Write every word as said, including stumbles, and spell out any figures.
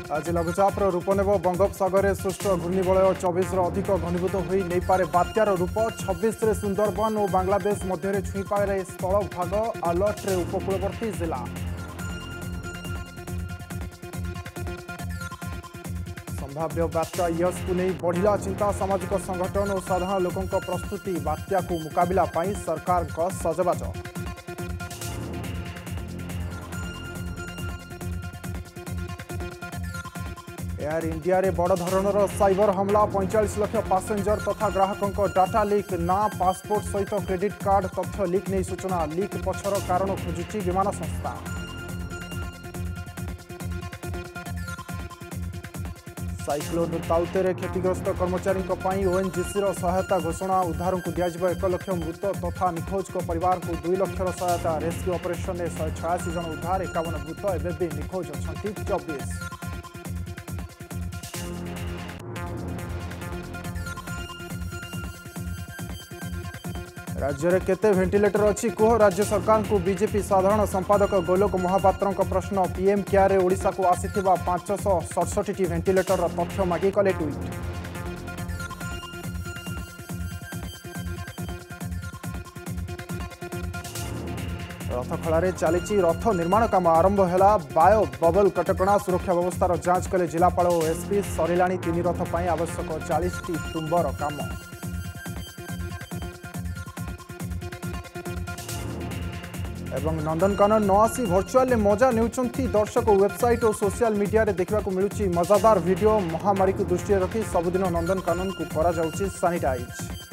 आज लघुचाप रूप नेब बंगोपसागर सृष्ट घूर्णिबलय चौबीस अधिक घनीभूत हो नहीं पारे बात्यार रूप छब्बीस सुंदरबन और बांग्लादेश मध्य छुईपारे स्थल भाग अलर्ट रे उपकूलवर्ती जिला। संभाव्य बात्या यश को नहीं बढ़िला चिंता सामाजिक संगठन और साधारण लोकों प्रस्तुति बात्या को मुकाबला पाई सरकार को सजबाज। एयर इंडिया रे बड़ धरणर साइबर हमला पैंचाश लाख पैसेंजर तथा ग्राहकों डाटा लीक ना पासपोर्ट सहित क्रेडिट कार्ड तथ्य लीक नहीं सूचना लीक पछर कारण खोजुची विमान संस्था। साइक्लोन ताउते क्षतिग्रस्त कर्मचारी ओएनजीसी सहायता घोषणा उद्धार को दिज्व एक लाख मृत तथा निखोज को परिवार को दुई लाख सहायता रेस्क्यू ऑपरेशन में शहे छयासी जन उद्धार एकावन मृत एवं भी निखोज अच्छा चौबीस। राज्य में केते वेंटिलेटर अच्छी कह राज्य सरकार को बीजेपी साधारण संपादक गोलोक महापात्र प्रश्न पीएम केयर ओडिशा को आसीथिबा पांच सौ सड़सठ वेंटिलेटर तथ्य मागी कले ट्वीट। रथखला चली रथ निर्माण काम आरंभ है बायो बबल कटकणा सुरक्षा व्यवस्थार जांच कले जिलापाल और एसपी सरिला तीन रथ पर आवश्यक चालीस टी तुम्बर काम। एवं नंदनकानन न आसी भर्चुआल मजा नेउछंती दर्शक वेबसाइट और सोशल मीडिया रे देखा मिलूची मजादार वीडियो। महामारी को दृष्टि रखी सबुदिन नंदनकानन को करा जाउची सैनिटाइज।